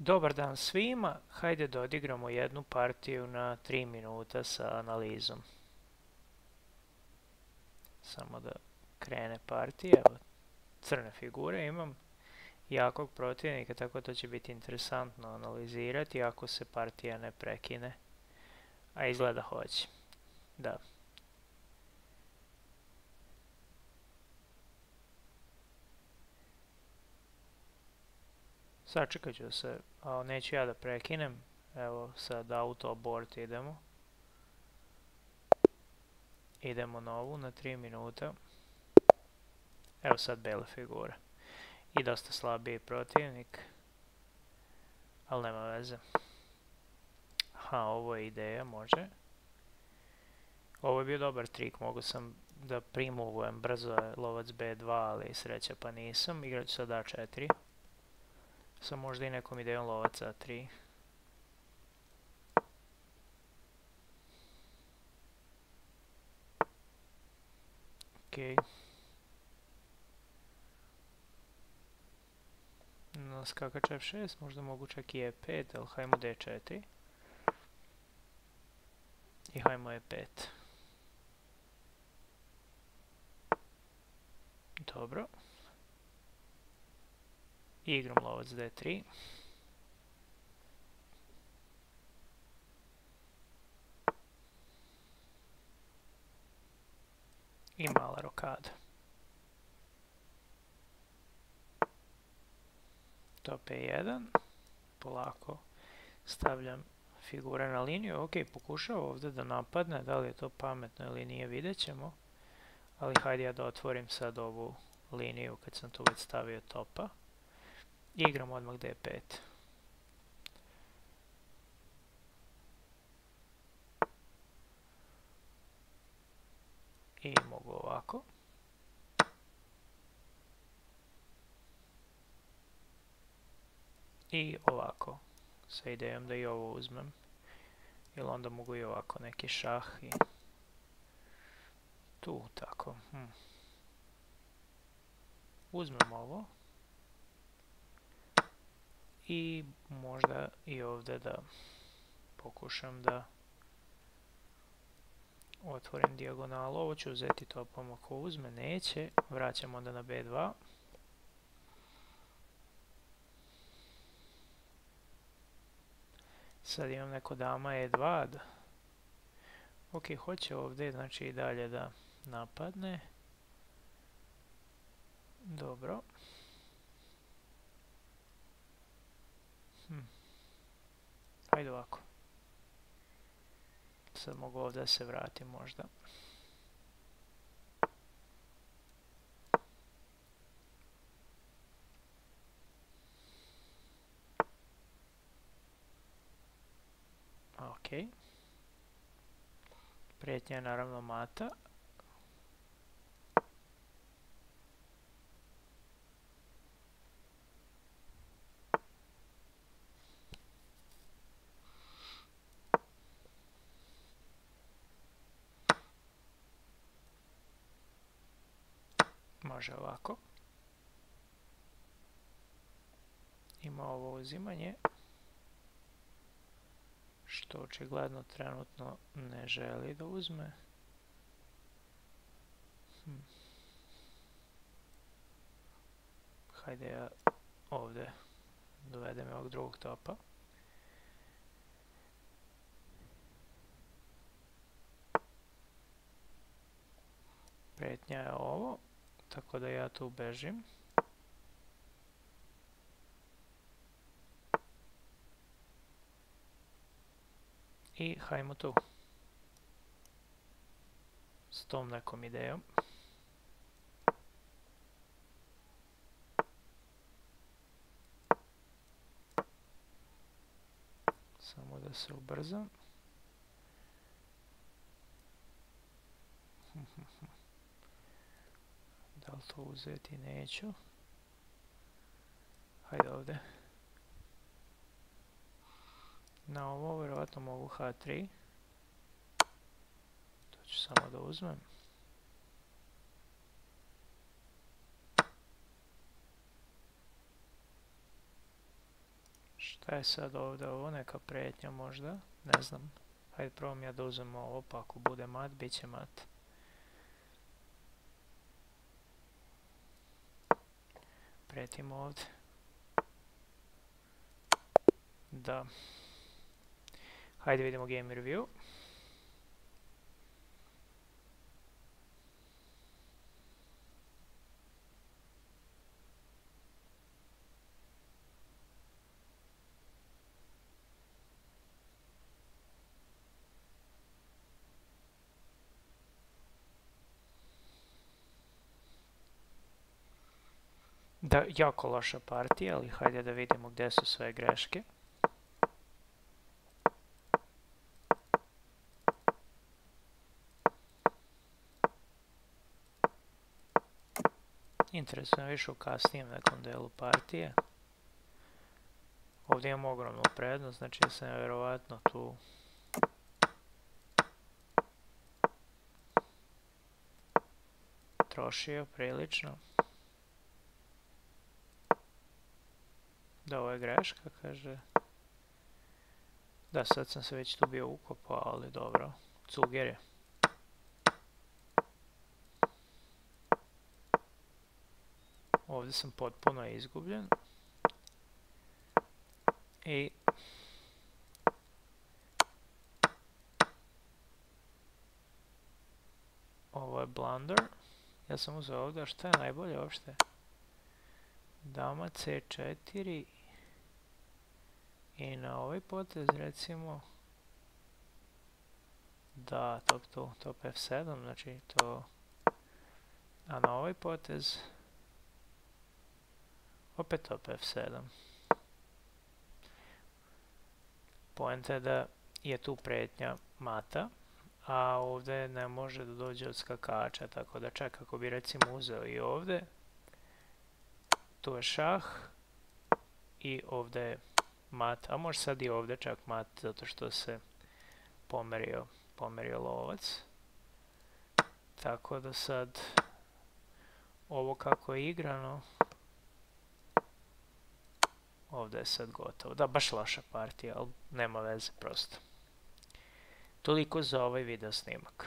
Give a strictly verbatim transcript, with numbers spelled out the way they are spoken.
Dobar dan svima, hajde da odigramo jednu partiju na tri minuta sa analizom. Samo da krene partija, evo crne figure imam, jakog protivnika, tako da će biti interesantno analizirati ako se partija ne prekine. A izgleda hoće, da. Sačekat ću se, ali neću ja da prekinem. Evo sad auto abort idemo. Idemo novu na tri minuta. Evo sad bele figure. I dosta slabiji protivnik. Ali nema veze. Aha, ovo je ideja, može. Ovo je bio dobar trik, mogu sam da primovujem brzo lovac be dva, ali sreća pa nisam. Igrat ću sad a četiri. Sa možda i nekom idejom lovac a tri. Okej. Na skakač ef šest, možda mogu čak i e pet, ali hajmo de četiri. I hajmo e pet. Dobro. I igram lovac de tri. I mala rokada. To pe jedan. Polako stavljam figure na liniju. Ok, pokušao ovdje da napadne. Da li je to pametno ili nije, vidjet ćemo. Ali hajde ja da otvorim sad ovu liniju kad sam tu već stavio topa. I igram odmah de pet. I mogu ovako. I ovako. Sa idejom da i ovo uzmem. Ili onda mogu i ovako neki šah i tu tako. Hm. Uzmem ovo. I možda i ovdje da pokušam da otvorim dijagonalu. Ovo ću uzeti topom ako uzme, neće. Vraćam onda na be dva. Sad imam neko dama e dva. Ok, hoće ovdje, znači i dalje da napadne. Dobro. Hm. Hajde ovako. Sad mogu ovdje da se vratim možda. Ok. Prijetnja je naravno mata. Može ovako. Ima ovo uzimanje. Što očigledno trenutno ne želi da uzme. Hm. Hajde ja ovdje dovedem ovog drugog topa. Prijetnja je ovo, tako da ja tu bežim. I hajmo tu. S tom nekom idejom. Samo da se ubrzam. Da li to uzeti? Neću. Hajde ovdje. Na ovo vjerojatno mogu ha tri. To ću samo da uzmem. Šta je sad ovdje ovo? Neka prijetnja možda? Ne znam. Hajde probam ja da uzem ovo, pa ako bude mat, bit će mat. Prijetim ovdje. Da. Hajde vidimo game review. Da, jako loša partija, ali hajde da vidimo gdje su sve greške. Interesuje više u kasnijem nekom delu partije. Ovdje imam ogromnu prednost, znači da sam vjerovatno tu trošio prilično. Da, ovo je greška, kaže. Da, sad sam se već tu bio ukopao, ali dobro. Cuger je. Ovdje sam potpuno izgubljen. I ovo je blunder. Ja sam uzeo ovdje, šta je najbolje uopšte? Dama ce četiri. I na ovaj potez recimo da top tu, top ef sedam, znači to, a na ovaj potez opet top ef sedam. Poenta je da je tu prijetnja mata, a ovdje ne može da dođe od skakača, tako da čak ako bi recimo uzeo i ovdje, tu je šah i ovdje je mat, a može sad i ovdje čak mat zato što se pomerio, pomerio lovac. Tako da sad ovo kako je igrano, ovdje je sad gotovo. Da, baš loša partija, ali nema veze prosto. Toliko za ovaj video snimak.